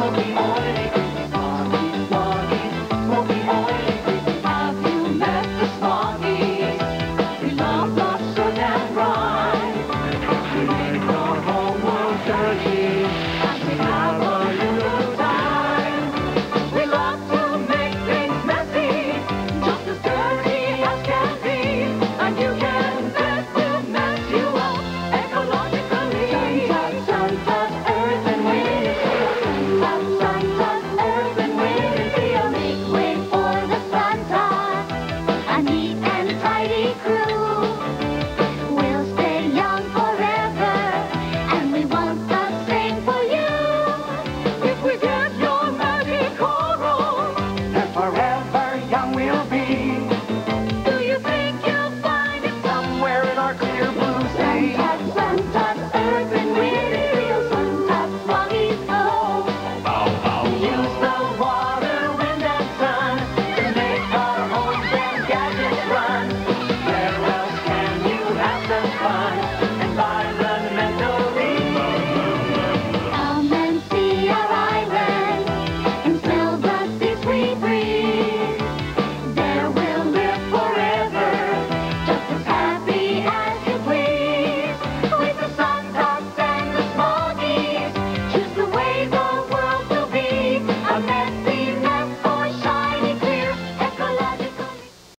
smoky, oily, Smoggies, Smoggies, smoky, oily. Have you met the Smoggies? We love the soot and grime. We make our whole world dirty, and we have a little time. We love to make things messy, just as dirty as can be, and you can bet we'll mess you up ecologically. Sun touch earth and wind, sun touch earth and wind. We'll make way for the Santa, a neat and tidy crew. We'll stay young forever, and we want the same for you. If we get your magic coral, then forever young we'll be. Do you think you'll find it somewhere in our clear blue sea? Sun touch earth